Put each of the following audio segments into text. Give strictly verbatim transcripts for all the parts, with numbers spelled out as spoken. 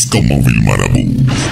Disco Móvil Marabú.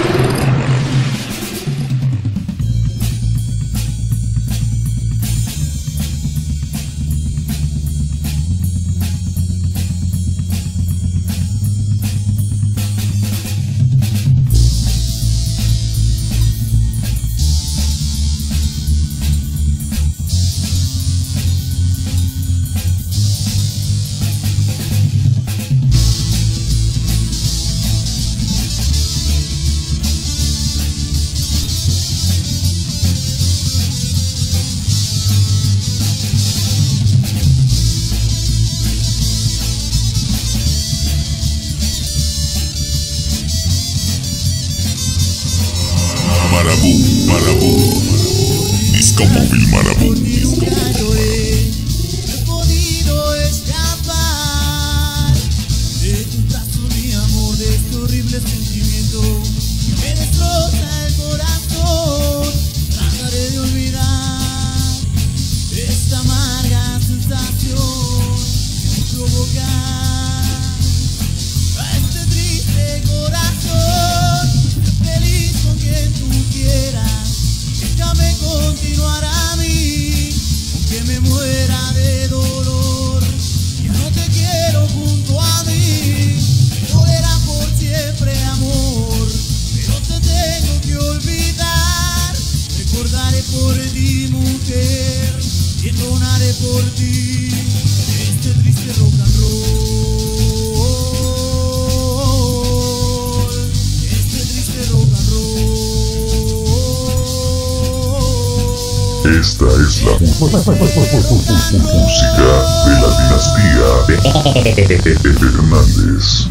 Marabú, Marabú, Disco Móvil Marabú. Disco Móvil. No he podido escapar de tu trazo, mi amor, de este horrible sentimiento que me destroza el corazón. Trataré de olvidar esta amarga sensación que me provoca a este triste corazón. Feliz con quien tú quieras, déjame continuar a mí, aunque me muera de dolor. Ya no te quiero junto a mí, me dolerá por siempre, amor, pero te tengo que olvidar. Recordaré por ti, mujer, y entonaré por ti este triste rock and roll. Este triste rock and roll. Esta es la música de la dinastía Hernández.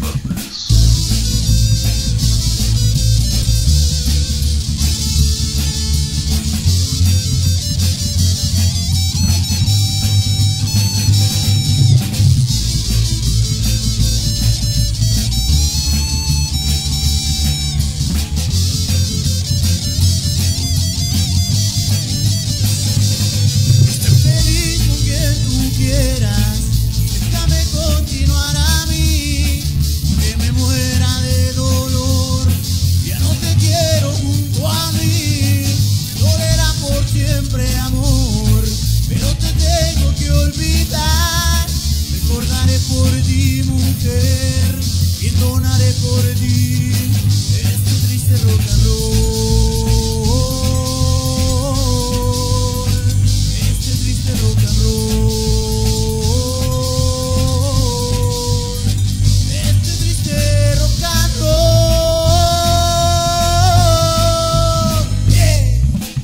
Feliz con quien tú quieras, déjame continuar a mí, aunque me muera de dolor. Ya no te quiero junto a mí, me dolerá por siempre, amor, pero te tengo que olvidar. Recordaré por ti, mujer, y entonaré por ti este triste rock and roll. Este triste rock and roll. Este triste rock and roll. Yeah.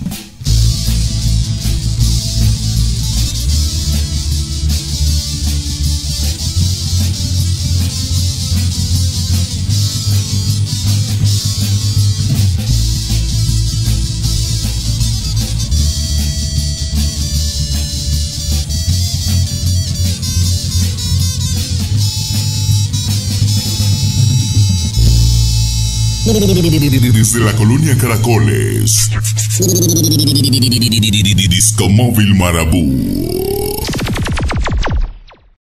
Desde la colonia Caracoles, Disco Móvil Marabú.